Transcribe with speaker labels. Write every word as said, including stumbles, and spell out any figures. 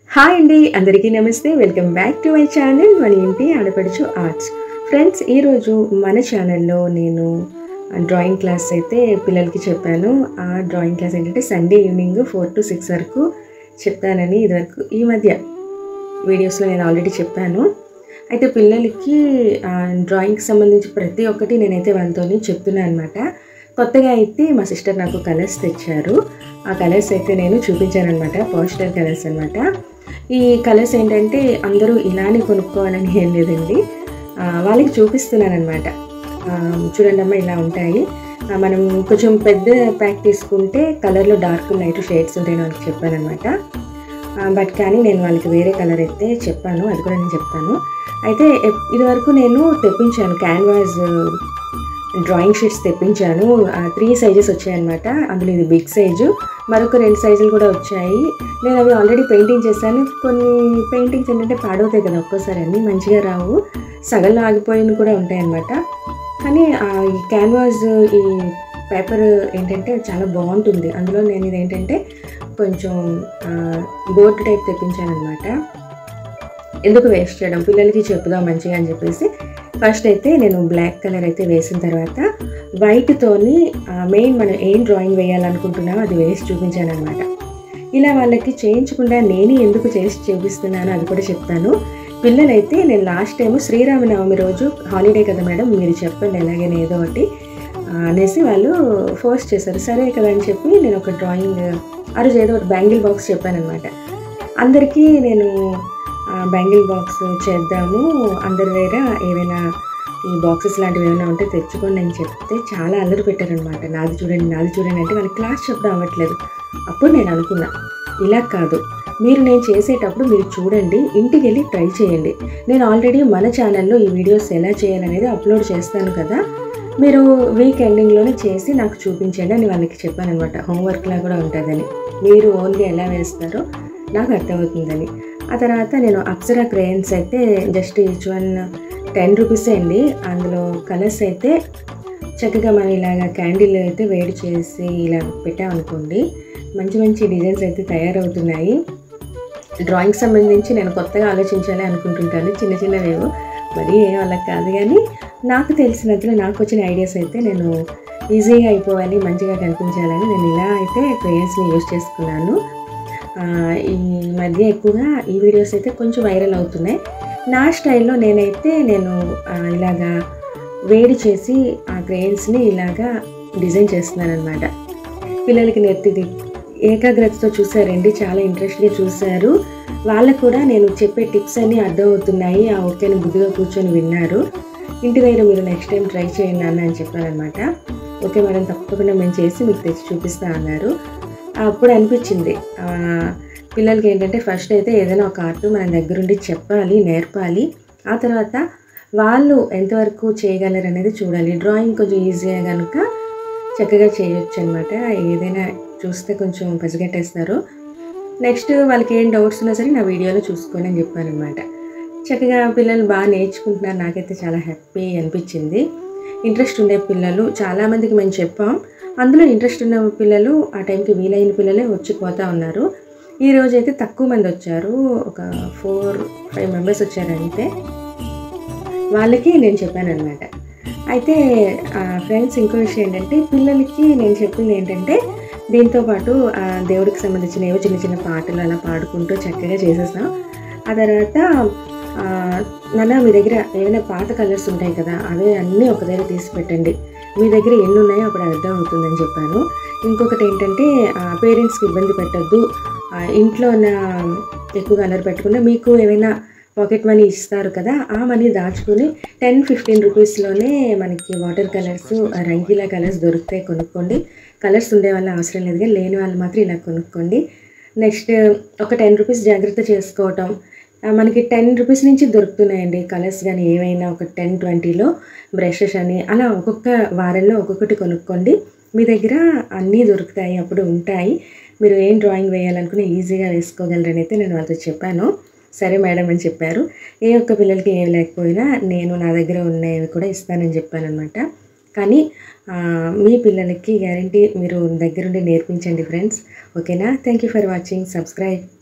Speaker 1: Hi అండి, అందరికీ నమస్తే. Welcome back to my channel మన ఇంటి ఆడపడుచు ఆర్ట్స్. ఫ్రెండ్స్, ఈరోజు మన ఛానల్లో నేను డ్రాయింగ్ క్లాస్ అయితే పిల్లలకి చెప్పాను. ఆ డ్రాయింగ్ క్లాస్ ఏంటంటే Sunday evening four to six వరకు చెప్తానని ఇదివరకు ఈ మధ్య వీడియోస్లో నేను ఆల్రెడీ చెప్పాను. అయితే పిల్లలకి డ్రాయింగ్కి సంబంధించి ప్రతి ఒక్కటి నేనైతే వాళ్ళతో చెప్తున్నాను అనమాట. కొత్తగా అయితే మా సిస్టర్ నాకు కలర్స్ తెచ్చారు. ఆ కలర్స్ అయితే నేను చూపించాను అనమాట. పాస్టల్ కలర్స్ అనమాట. ఈ కలర్స్ ఏంటంటే అందరూ ఇలానే కొనుక్కోవాలని ఏం లేదండి, వాళ్ళకి చూపిస్తున్నాను అనమాట. చూడండి అమ్మ, ఇలా ఉంటాయి. మనం కొంచెం పెద్ద ప్యాక్ తీసుకుంటే కలర్లో డార్క్ లైట్ షేడ్స్ ఉంటాయని వాళ్ళకి చెప్పాను అనమాట. బట్ కానీ నేను వాళ్ళకి వేరే కలర్ అయితే చెప్పాను, అది కూడా నేను చెప్తాను. అయితే ఇదివరకు నేను తెప్పించాను క్యాన్వాస్ డ్రాయింగ్ షీట్స్ తెప్పించాను. త్రీ సైజెస్ వచ్చాయన్నమాట. అందులో ఇది బిగ్ సైజు, మరొక రెండు సైజులు కూడా వచ్చాయి. నేను అవి ఆల్రెడీ పెయింటింగ్ చేశాను. కొన్ని పెయింటింగ్స్ ఏంటంటే పాడవుతాయి కదా, ఒక్కోసారి అన్నీ మంచిగా రావు, సగంలో ఆగిపోయిన కూడా ఉంటాయి అన్నమాట. కానీ ఈ క్యాన్వాస్ ఈ పేపర్ ఏంటంటే చాలా బాగుంటుంది. అందులో నేను ఇది ఏంటంటే కొంచెం బోర్డు టైప్ తెప్పించాను అనమాట. ఎందుకు వేస్ట్ చేయడం, పిల్లలకి చెప్పుదాం మంచిగా అని చెప్పేసి ఫస్ట్ అయితే నేను బ్లాక్ కలర్ అయితే వేసిన తర్వాత వైట్తోని మెయిన్ మనం ఏం డ్రాయింగ్ వేయాలనుకుంటున్నామో అది వేసి చూపించాను అనమాట. ఇలా వాళ్ళకి చేయించకుండా నేనే ఎందుకు చేసి చూపిస్తున్నానో అది కూడా చెప్తాను. పిల్లలైతే నేను లాస్ట్ టైం శ్రీరామనవమి రోజు హాలిడే కదా మేడం, మీరు చెప్పండి ఎలాగైనా ఏదో ఒకటి అనేసి వాళ్ళు ఫోర్స్ చేశారు. సరే కదా అని చెప్పి నేను ఒక డ్రాయింగ్ ఆ రోజు ఏదో ఒకటి బ్యాంగిల్ బాక్స్ చెప్పాను అనమాట. అందరికీ నేను బ్యాంగిల్ బాక్స్ చేద్దాము, అందరి దగ్గర ఏవైనా ఈ బాక్సెస్ లాంటివి ఏమైనా ఉంటే తెచ్చుకోండి అని చెప్తే చాలా అల్లరి పెట్టారనమాట. నాది చూడండి నాది చూడండి అంటే వాళ్ళకి క్లాస్ చెప్పడం అవ్వట్లేదు. అప్పుడు నేను అనుకున్నా, ఇలా కాదు, మీరు నేను చేసేటప్పుడు మీరు చూడండి, ఇంటికి వెళ్ళి ట్రై చేయండి. నేను ఆల్రెడీ మన ఛానల్లో ఈ వీడియోస్ ఎలా చేయాలనేది అప్లోడ్ చేస్తాను కదా, మీరు వీక్ ఎండింగ్లోనే చేసి నాకు చూపించండి అని వాళ్ళకి చెప్పాను అనమాట. హోంవర్క్లా కూడా ఉంటుందని, మీరు ఓన్లీ ఎలా వేస్తారో నాకు అర్థమవుతుందని. ఆ తర్వాత నేను అప్సరా క్రేయన్స్ అయితే జస్ట్ ఈచ్ వన్ టెన్ రూపీసే అండి. అందులో కలర్స్ అయితే చక్కగా మనం ఇలాగ క్యాండిల్ అయితే వేడి చేసి ఇలా పెట్టామనుకోండి, మంచి మంచి డిజైన్స్ అయితే తయారవుతున్నాయి. డ్రాయింగ్ సంబంధించి నేను కొత్తగా ఆలోచించాలి అనుకుంటుంటాను, చిన్న చిన్నవేవో, మరి ఏం వాళ్ళకి కాదు. కానీ నాకు తెలిసినట్లు నాకు వచ్చిన ఐడియాస్ అయితే నేను ఈజీగా అయిపోవాలి, మంచిగా కనిపించాలని నేను ఇలా అయితే క్రేయన్స్ని యూజ్ చేసుకున్నాను. ఈ మధ్య ఎక్కువగా ఈ వీడియోస్ అయితే కొంచెం వైరల్ అవుతున్నాయి. నా స్టైల్లో నేనైతే నేను ఇలాగా వేడి చేసి ఆ క్రేయన్స్ని ఇలాగా డిజైన్ చేస్తున్నాను అనమాట. పిల్లలకి నెత్తిది ఏకాగ్రతతో చూసారండి, చాలా ఇంట్రెస్ట్గా చూశారు. వాళ్ళకు కూడా నేను చెప్పే టిప్స్ అన్నీ అర్థమవుతున్నాయి. ఆ ఓకేని బుద్ధిగా కూర్చొని విన్నారు. ఇంటి దగ్గర మీరు నెక్స్ట్ టైం ట్రై చేయండి అన్న అని చెప్పారనమాట. ఓకే మేడం, తప్పకుండా మేము చేసి మీకు తెచ్చి చూపిస్తా అన్నారు. అప్పుడు అనిపించింది పిల్లలకి ఏంటంటే ఫస్ట్ అయితే ఏదైనా ఒక ఆర్ట్ మన దగ్గరుండి చెప్పాలి, నేర్పాలి. ఆ తర్వాత వాళ్ళు ఎంతవరకు చేయగలరు అనేది చూడాలి. డ్రాయింగ్ కొంచెం ఈజీగా కనుక చక్కగా చేయొచ్చు అనమాట. ఏదైనా చూస్తే కొంచెం పసిగట్టేస్తారు. నెక్స్ట్ వాళ్ళకి ఏం డౌట్స్ ఉన్నా సరే నా వీడియోలో చూసుకోండి అని చెప్పాను అనమాట. చక్కగా పిల్లలు బాగా నేర్చుకుంటున్నారు. నాకైతే చాలా హ్యాపీ అనిపించింది. ఇంట్రెస్ట్ ఉండే పిల్లలు చాలామందికి మేము చెప్పాం. అందులో ఇంట్రెస్ట్ ఉన్న పిల్లలు ఆ టైంకి వీలైన పిల్లలే వచ్చి పోతూ ఉన్నారు. ఈరోజు అయితే తక్కువ మంది వచ్చారు, ఒక ఫోర్ ఫైవ్ మెంబర్స్ వచ్చారంటే. వాళ్ళకి నేను చెప్పాను అనమాట. అయితే ఫ్రెండ్స్, ఇంకో విషయం ఏంటంటే పిల్లలకి నేను చెప్పింది ఏంటంటే దీంతోపాటు దేవుడికి సంబంధించిన ఏవో చిన్న చిన్న పాటలు అలా పాడుకుంటూ చక్కగా చేసేసాం. ఆ తర్వాత నాన్న మీ దగ్గర ఏమైనా పాత కలర్స్ ఉంటాయి కదా, అవే అన్నీ ఒక దగ్గర తీసి పెట్టండి, మీ దగ్గర ఎన్ని ఉన్నాయో అప్పుడు అర్థం అవుతుందని చెప్పాను. ఇంకొకటి ఏంటంటే పేరెంట్స్కి ఇబ్బంది పెట్టద్దు, ఇంట్లో ఉన్న ఎక్కువ కలర్ పెట్టకుండా మీకు ఏమైనా పాకెట్ మనీ ఇస్తారు కదా, ఆ మనీ దాచుకొని టెన్ ఫిఫ్టీన్ రూపీస్లోనే మనకి వాటర్ కలర్స్, రంగీలా కలర్స్ దొరుకుతాయి, కొనుక్కోండి. కలర్స్ ఉండే వాళ్ళ అవసరం లేదు, కానీ లేని వాళ్ళు మాత్రం ఇలా కొనుక్కోండి. నెక్స్ట్ ఒక టెన్ రూపీస్ జాగ్రత్త చేసుకోవటం, మనకి టెన్ రూపీస్ నుంచి దొరుకుతున్నాయండి కలర్స్, కానీ ఏవైనా ఒక టెన్ ట్వంటీలో బ్రషెస్ అని అలా ఒక్కొక్క వారంలో ఒక్కొక్కటి కొనుక్కోండి. మీ దగ్గర అన్నీ దొరుకుతాయి, అప్పుడు ఉంటాయి, మీరు ఏం డ్రాయింగ్ వేయాలనుకుని ఈజీగా వేసుకోగలరని అయితే నేను వాళ్ళతో చెప్పాను. సరే మేడం అని చెప్పారు. ఏ ఒక్క పిల్లలకి ఏం లేకపోయినా నేను నా దగ్గర ఉన్నవి కూడా ఇస్తానని చెప్పాను అనమాట. కానీ మీ పిల్లలకి గ్యారంటీ మీరు దగ్గరుండి నేర్పించండి ఫ్రెండ్స్. ఓకేనా? Thank you for watching. Subscribe.